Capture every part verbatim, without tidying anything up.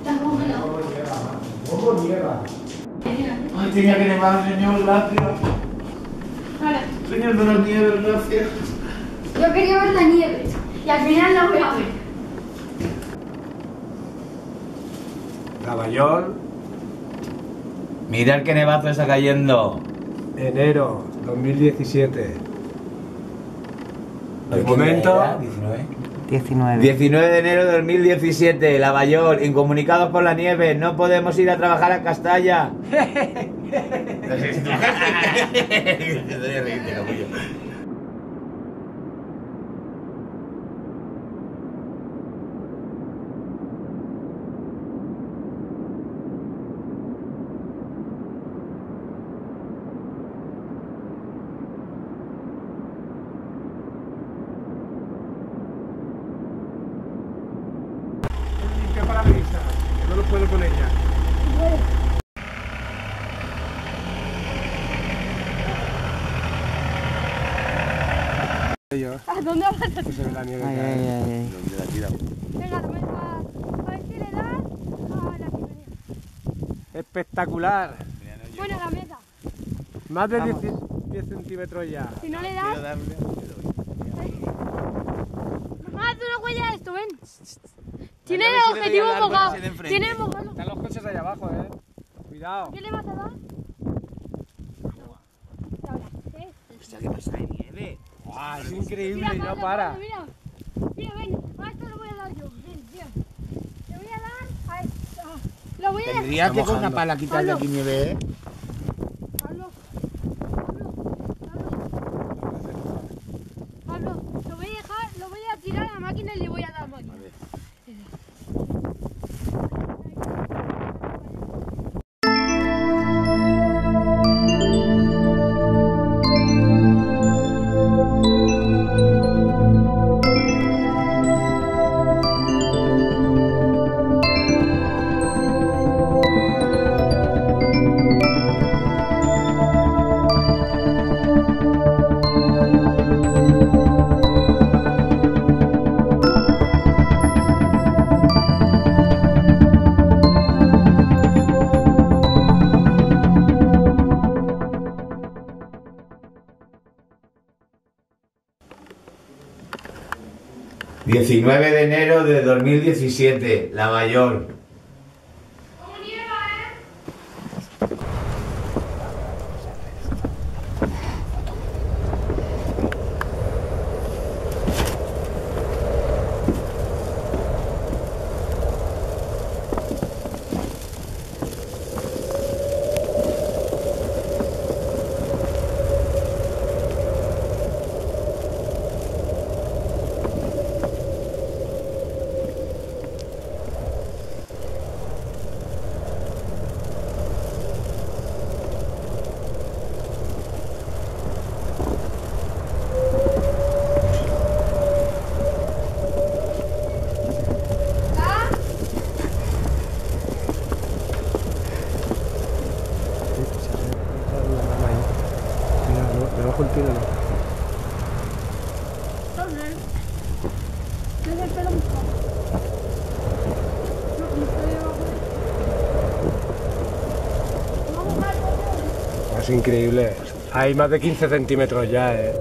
Está congelado. ¿Cómo nieva? Ay, tenía que nevar, señor, gracias. Vale. Señor de las nieves, gracias. Yo quería ver la nieve y al final la voy a ver. Caballón. Mirad qué nevazo está cayendo. Enero dos mil diecisiete. De ¿Qué momento. día era? ¿diecinueve? diecinueve. diecinueve de enero de dos mil diecisiete, Lavallol, incomunicados por la nieve, no podemos ir a trabajar a Castalla. Limpia para la mesa, que no lo puedo con ella. ¿A dónde vas a Pues se ve la nieve. Ay, que hay. ay, ay, ay. Venga, dame a, a ver si le das a la chimenea. Espectacular. Bueno, a la mesa. Más de Vamos. diez centímetros ya. Si no le das... Mamá, haz una huella de esto, ven. Tiene el objetivo mojado. Tiene mojado. Están los coches ahí abajo, eh. Cuidado. ¿Qué le vas a dar? Hostia, ¿qué pasa de nieve? Guau, es increíble Mira, y no Pablo, para. Pablo, mira. Mira, ven. A esto lo voy a dar yo. Ven, mira. Le voy a dar a esto. Ah, lo voy a dejar. Tendría que con mojando. una pala quitar de aquí nieve, ¿eh? Pablo. Pablo. Pablo. Pablo, lo voy a dejar, lo voy a tirar a la máquina y le voy a dar máquina. diecinueve de enero de dos mil diecisiete, Lavallol. Debajo el pino no. No es el pelo mojado. No, no estoy debajo de... Vamos a mojar. Es increíble. Hay más de quince centímetros ya, eh.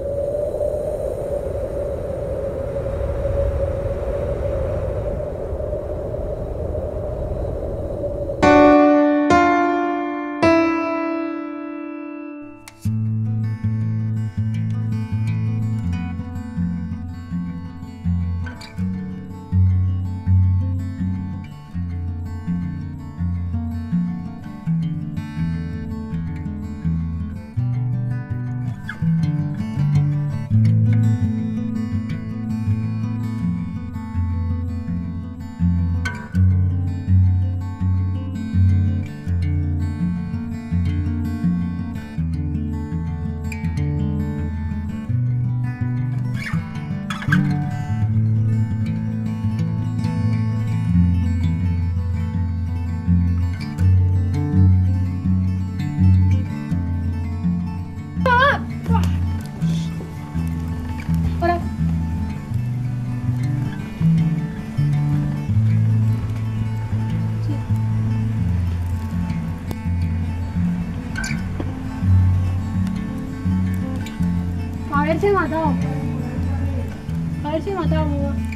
Haberse matado. Haberse matado, mamá.